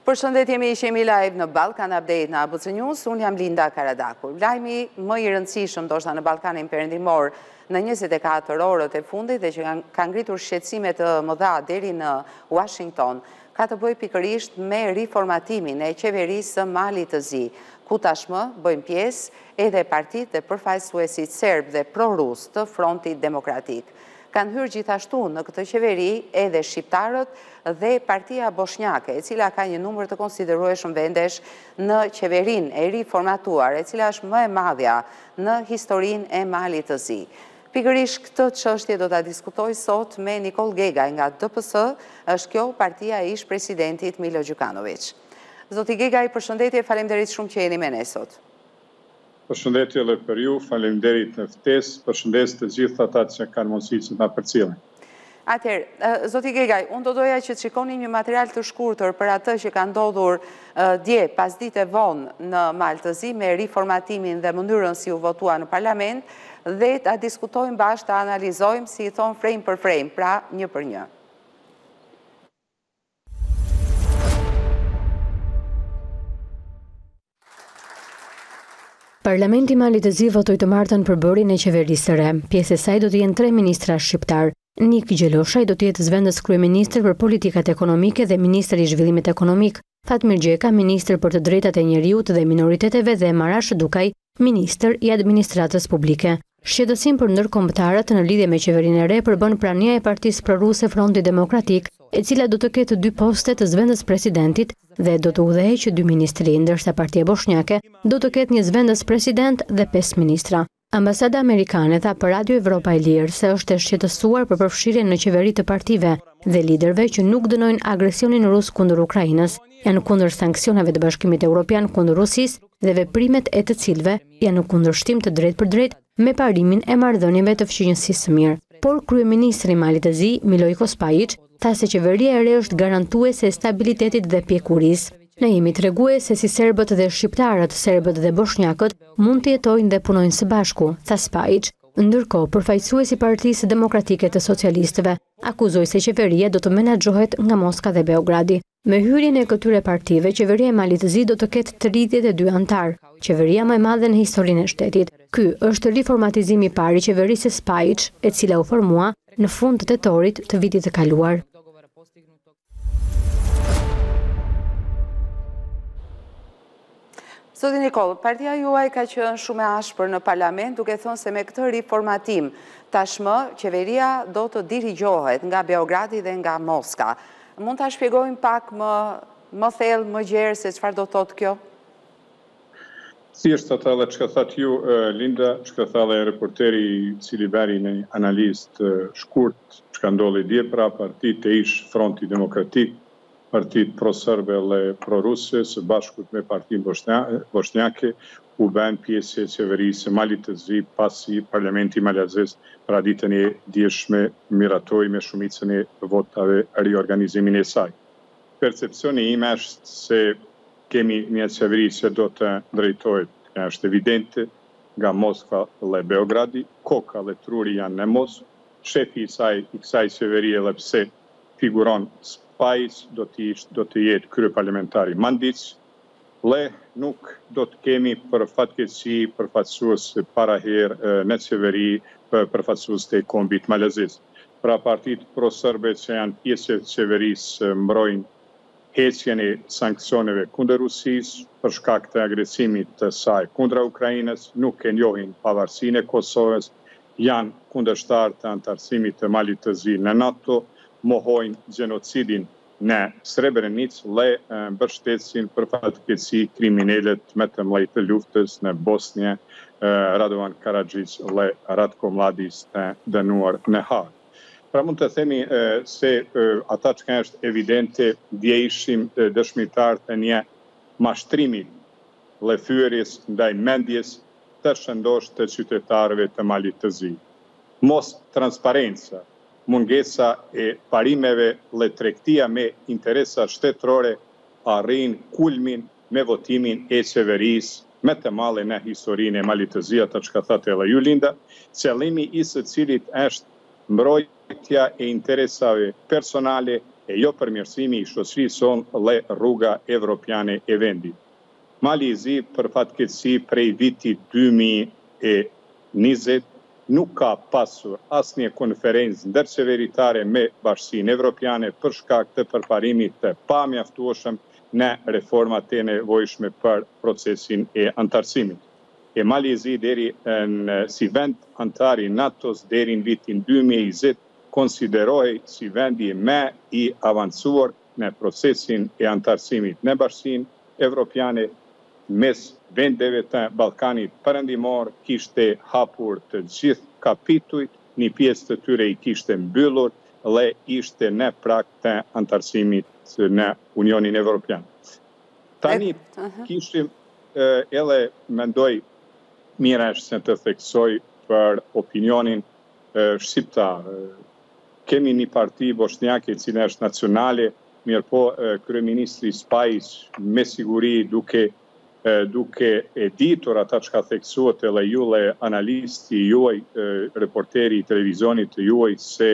Përshëndetje, jemi live në Balkan Update në ABC News, unë jam Linda Karadaku. Lajmi më i rëndësishëm ndoshta në Ballkanin Perëndimor në 24 orët e fundit dhe që ka ngritur shqetësime të mëdha deri në Washington, ka të bëjë pikërisht me riformatimin e qeverisë së Malit të Zi, ku tashmë bëjnë pjesë edhe partitë dhe përfaqësuesit serb dhe pro-rus të Frontit Demokratik. Kanë hyrë gjithashtu në këtë qeveri edhe shqiptarët dhe Partia Bosnjake, e cila ka një numër të konsiderueshëm vendesh në qeverinë e riformatuar, e cila është më e madhja në historinë e Malit të Zi. Pikërisht këtë çështje do ta diskutoj sot me Nikol Gegaj nga DPS, është kjo partia e ish-presidentit Milo Đukanović. Zoti Gegaj, përshëndetje, faleminderit shumë që jeni me ne sot. Përshëndetje edhe për ju, faleminderit në ftesë, përshëndes të gjithë ata që kanë mundësi që na përcjellin. Atëherë, zoti Gegaj, unë do doja që të shikoni një material të shkurtër për atë që ka ndodhur dje pas dite vonë në Malë të Zi me riformatimin dhe mënyrën si u votua në parlament dhe ta diskutojmë bashkë, ta analizojmë, si i thonë, frame për frame, pra një për një. Parlamenti Malit të Zi votoi të martën për bërjen e qeverisë së re. Pjesë e saj do të jenë 3 ministra shqiptar. Nik Gjeloshaj do të jetë zëvendës kryeministër për politikat ekonomike dhe ministër i zhvillimit ekonomik, Fatmir Gjeka ministër për të drejtat e njeriut dhe minoriteteve dhe Marash Dukaj ministër i administratës publike. Shqetësim për ndërkombëtarët në lidhje me qeverinë e re përbën prania e partisë proruse Fronti Demokratik, e cila do të ketë 2 poste të zëvendës presidentit dhe do të udhëheqë 2 ministri, ndërsa Partia Bosnjake do të ketë një zëvendës president dhe 5 ministra. Ambasada amerikane tha për Radio Evropa e Lirë se është e shqetësuar për përfshirjen në qeveri të partive dhe liderëve që nuk dënojnë agresionin rus kundër Ukrainës, janë kundër sanksioneve të Bashkimit Evropian kundër Rusisë dhe veprimet e të cilëve janë në kundërshtim të drejtë për drejtë me parimin e marrëdhënieve të fqinjësisë së mirë. Por kryeministri i Malit të Zi, Milojko Spajić, tha se qeveria e re është garantuese e stabilitetit dhe pjekurisë. Ne jemi tregues se si serbët dhe shqiptarët, serbët dhe bosnjakët mund të jetojnë dhe punojnë së bashku, tha Spajić. Ndërkohë, përfaqësuesi i Partisë Demokratike të Socialistëve akuzoi se qeveria do të menaxhohet nga Moska dhe Beogradi. Me hyrjen e këtyre partive, qeveria e Malit të Zi do të ketë 32 antar, qeveria më e madhe në historinë e shtetit. Ky është riformatizimi i parë i qeverisë së Spajić, e cila u formua në fund të tetorit të vitit të kaluar. Zoti Nikol, partia juaj ka qenë shumë e ashpër në parlament, duke thënë se me këtë riformatim tashmë qeveria do të dirigjohet nga Beogradi dhe nga Moska. Mund ta shpjegojmë pak më thellë, më gjerë se çfarë do thotë kjo? Thjesht ata që ka thënë ju, Linda, që ka thënë reporteri i cili bëri një analizë shkurt që ka ndodhur dje pra partitë e ish Fronti Demokratik, partitë pro-serbe dhe pro-ruse, së bashkut me partinë bosnjake, u bën pjesë e qeverisë së Malit të Zi pasi parlamenti malazes pra ditën e djeshme miratoi me shumicën e votave riorganizimin e saj. Percepcioni im është se kemi një qeveri që do të drejtohet, është evidente, nga Moskva dhe Beogradi, Koka dhe Truri janë në Moskë, shefi i kësaj qeverie edhe pse figuron Spajić do të jetë kryeparlamentari Mandić, dhe nuk do të kemi për fatkeqësi përfaqësues para herë në qeveri përfaqësues të kombit malazes. Pra partitë pro-serbe që janë pjesë e qeverisë mbrojnë heqjen e sanksioneve kundër Rusisë për shkak të agresimit të saj kundra Ukrainës, nuk e njohin pavarësinë e Kosovës, janë kundërshtar të antarësimit të Malit të Zi në NATO, mohojnë gjenocidin në Srebrenicë dhe mbështetësin për fatkeqësi kriminalet më të mëdhenj të luftës në Bosnjë, Radovan Karadžić dhe Ratko Mladić të dënuar në Hag. Pra mund të themi se ata që është evidente dje ishim dëshmitar të një mashtrimi dhe thyerjes ndaj mendjes të shëndosh të qytetarëve të Malit të Zi. Mos transparenca, mungesa e parimeve dhe tregtia me interesa shtetërore arrin kulmin me votimin e qeverisë me të madhe në historinë e Malit të Zi, ata që ka thënë edhe ju Linda, qëllimi i së cilit është mbrojtja e interesave personale e jo përmirësimi i shoqërisë sonë dhe rruga evropiane e vendit. Mali i Zi, për fatkeqësi, prej vitit 2020 nuk ka pasur asnjë konferencë ndërqeveritare me Bashkinë Evropiane për shkak të përparimit të pamjaftueshëm në reformat e nevojshme për procesin e antarësimit. E Mali i Zi deri si vend antar i NATO-s deri në vitin 2020 konsiderohej si vendi më i avancuar në procesin e antarësimit në Bashkinë Evropiane. Mes vendeve të Ballkanit Perëndimor kishte hapur të gjithë kapitujt, një pjesë të tyre i kishte mbyllur dhe ishte në prag të antarësimit në Unionin Evropian. Tani kishim edhe mendoj mira është se të theksoj për opinionin shqiptar. Kemi një parti bosnjake e cila është nacionale, mirëpo kryeministri Spajić me siguri duke e ditur ata çka theksuat edhe ju dhe analisti juaj, reporteri i televizionit të juaj se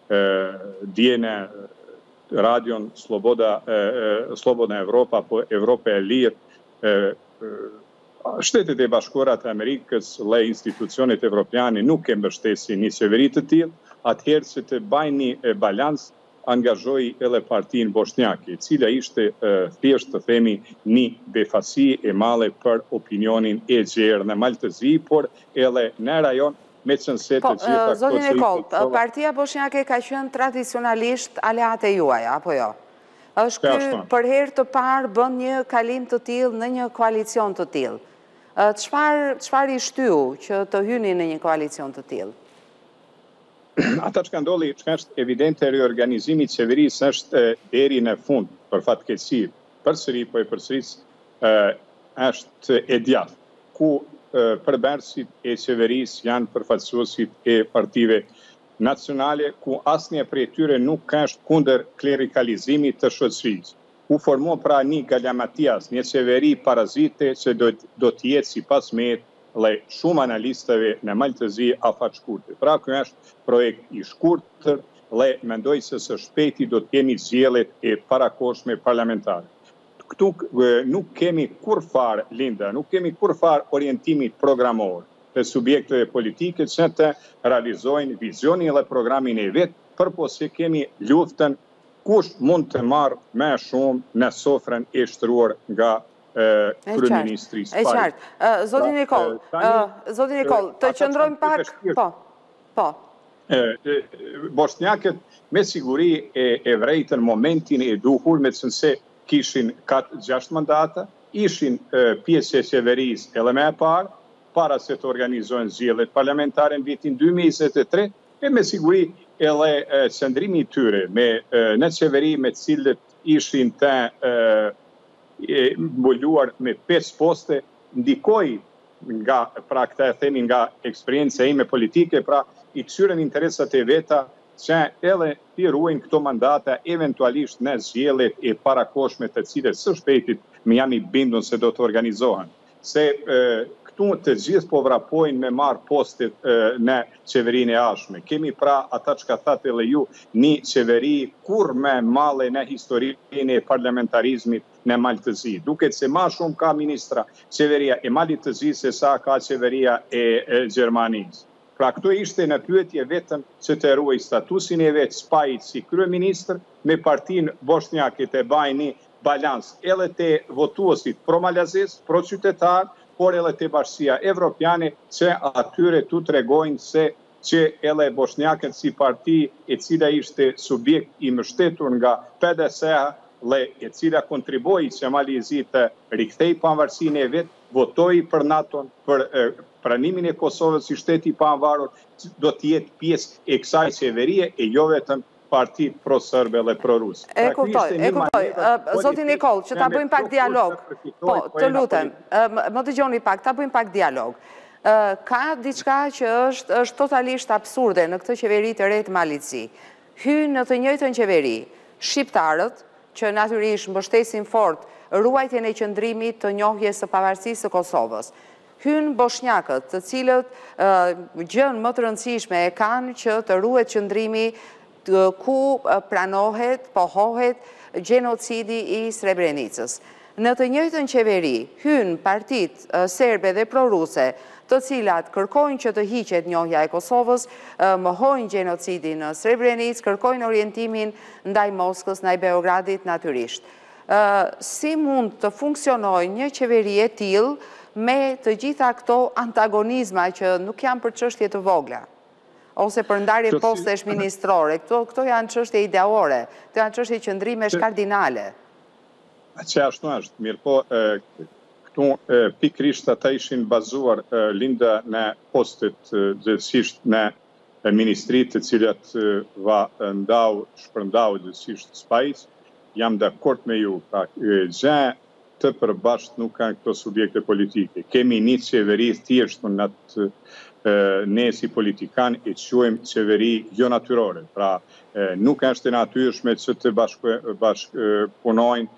djene radion Slobodna Evropa, apo Evropa e Lirë, Shtetet e Bashkuara të Amerikës dhe institucionet evropiane nuk e mbështesin një qeveri të tillë, atëherë se të bajnë një balans angazhoi edhe partinë bosnjake, e cila ishte thjesht të themi një befasi e madhe për opinionin e gjerë në Maltëzi, por edhe në rajon me qënëse të gjitha. Zoti Nikol, partia bosnjake ka qenë tradicionalisht aleate juaj, apo jo? Është ky për herë të parë bën një kalim të tillë në një koalicion të tillë. Çfarë i shtyu që të hyni në një koalicion të tillë? Ata që ka ndolli, që është evidente reorganizimi i qeverisë është deri në fund, për fatkeqësi, përsëri, po e përsëris, është e djathtë, ku përbërësit e qeverisë janë përfaqësuesit e partive nacionale, ku asnjë prej tyre nuk është kundër klerikalizimit të shoqërisë. U formua pra një galamatias, një qeveri parazite që do të jetë sipas mejet dhe shumë analistëve në Maltëzi afatshkurtër. Pra ky është projekt i shkurtër dhe mendoj se së shpejti do të kemi zgjedhjet e parakohshme parlamentare. Këtu nuk kemi kurfar, Linda, nuk kemi kurfar orientimit programor të subjekteve politike që të realizojnë vizionin dhe programin e vet, përpo se kemi luftën kush mund të marrë më shumë në sofrën e shtruar nga kryeministri Spajić. E qartë. Zoti Nikol, të qëndrojmë pak... Po. Bosnjakët me siguri e vrejtën momentin e duhur, me qënëse kishin 4-6 mandata, ishin pjesë e qeverisë edhe më e parë, para se të organizojnë zgjedhjet parlamentare në vitin 2023, e me siguri edhe qëndrimi i tyre në qeveri me cilët ishin të mbuluar me 5 poste, ndikoi nga, pra këta e themi nga eksperjenca ime politike, pra i kthyen interesat e veta që edhe të ruajnë këto mandata eventualisht në zgjedhjet e parakohshme të cilët së shpejtit më jam i bindur se do të organizohen. Se këtu të gjithë po vrapojnë me marrë postet në qeverinë e ardhshme. Kemi pra ata që ka thatë edhe ju, një qeveri kur me madhe në historinë e parlamentarizmit në Maltëzi. Duket se ma shumë ka ministra qeveria e Maltëzi se sa ka qeveria e Gjermanisë. Pra këto ishte në pyetje vetëm që të ruaj statusin e vetë Spajić si kryeministër me partinë bosnjake të bajnë një balans edhe të votuesit pro-malazes, pro-qytetar, por edhe të Bashkia Evropiane që atyre tu tregojnë se që edhe bosnjakët si parti e cila ishte subjekt i mbështetur nga PDS-a dhe e cila kontriboi që Mali i Zi të rikthej pavarësinë e vet, votoi për NATO-n, për pranimin e Kosovës si shteti i pavarur, do të jetë pjesë e kësaj qeverie e jo vetëm partit pro-sërbe dhe pro-rus. E kuptoj. Zoti Nikol, që ta bëjmë pak dialog. Po, të lutem, më dëgjoni pak, ta bëjmë pak dialog. Ka diçka që është totalisht absurde në këtë qeveri të re të Malit Zi. Hynë në të njëjtën qeveri shqiptarët, që natyrisht mbështesin fort ruajtjen e qëndrimit të njohjes së pavarësisë së Kosovës. Hynë bosnjakët, të cilët gjën më të rëndësishme e kanë që të ruhet qëndrimi ku pranohet, pohohet gjenocidi i Srebrenicës. Në të njëjtën qeveri, hynë partit serbe dhe proruse, të cilat kërkojnë që të hiqet njohja e Kosovës, mohojnë gjenocidi në Srebrenicë, kërkojnë orientimin ndaj Moskës, ndaj Beogradit natyrisht. Si mund të funksionojë një qeveri e tillë me të gjitha këto antagonizma që nuk janë për çështje të vogla, ose për ndarje postesh ministrore? Këto janë çështje ideore, këto janë çështje qëndrimesh kardinale. Që ashtu është, mirë po, këtu pikrisht ata ishin bazuar Linda në postet gjithësisht në ministrit të cilat shpërndau gjithësisht spajs, jam dakord me ju, pra gjë të përbashkët nuk kanë këto subjekte politike. Kemi një qeveri thjesht në atë ne si politikan e quajmë qeveri jo natyrore, pra nuk është e natyrshme që të bashkëpunojnë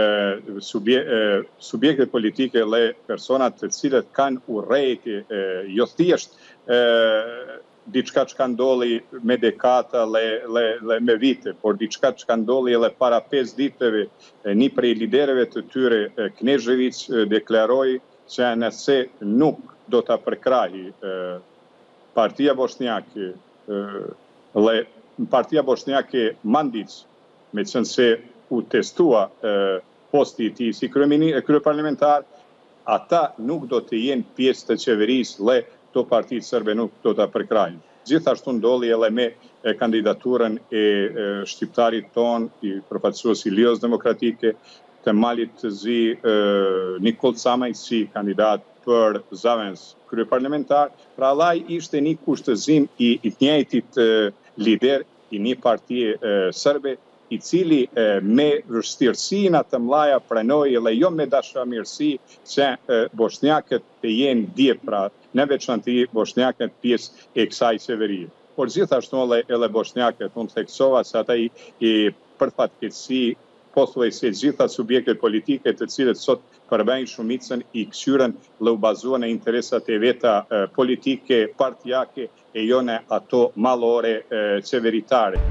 subjekte politike dhe personat të cilët kanë urrejtje jo thjesht diçka që ka ndolli me dekada dhe me vite, por diçka që ka ndolli edhe para 5 ditëve. Një prej liderëve të tyre, Knežević, deklaroi që nëse nuk do ta përkrahi Partia Bošnjake dhe Partia Bošnjake Mandić, me qenë se u testua posti i tij si kryeparlamentar, ata nuk do të jenë pjesë të qeverisë dhe to partitë serbe nuk do ta përkrajnë. Gjithashtu ndolli edhe me kandidaturën e shqiptarit ton, i përfaqësues i Lios Demokratike, të Malit të Zi, Nikol Camaj si kandidat për Zavens kryeparlamentar. Pra allaj ishte një kushtëzim i të njëjtit lider i një partie serbe, i cili me vështirësina të mëdha pranoi dhe jo me dashamirësi që bosnjakët të jenë dje, pra në veçanti bosnjakët pjesë e kësaj qeverie. Por gjithashtu edhe bosnjakët, unë theksova se ata i për fatkeqësi pothuajse gjitha subjektet politike të cilët sot përbëjnë shumicën i kthyrën dhe u bazuan në interesat e veta politike, partijake e jo në ato mallore qeveritare.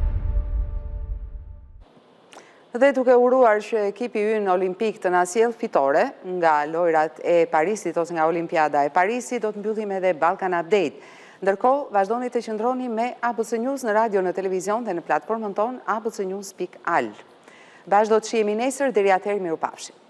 Dhe duke uruar që ekipi ynë olimpik të na sjell fitore nga lojrat e Parisit ose nga Olimpiada e Parisit, do të mbyllim edhe Balkan Update. Ndërkohë, vazhdoni të qëndroni me ABC News në radio, në televizion dhe në platformën tonë abcnews.al. Bashkë do të shihemi nesër, deri atëherë mirupafshim.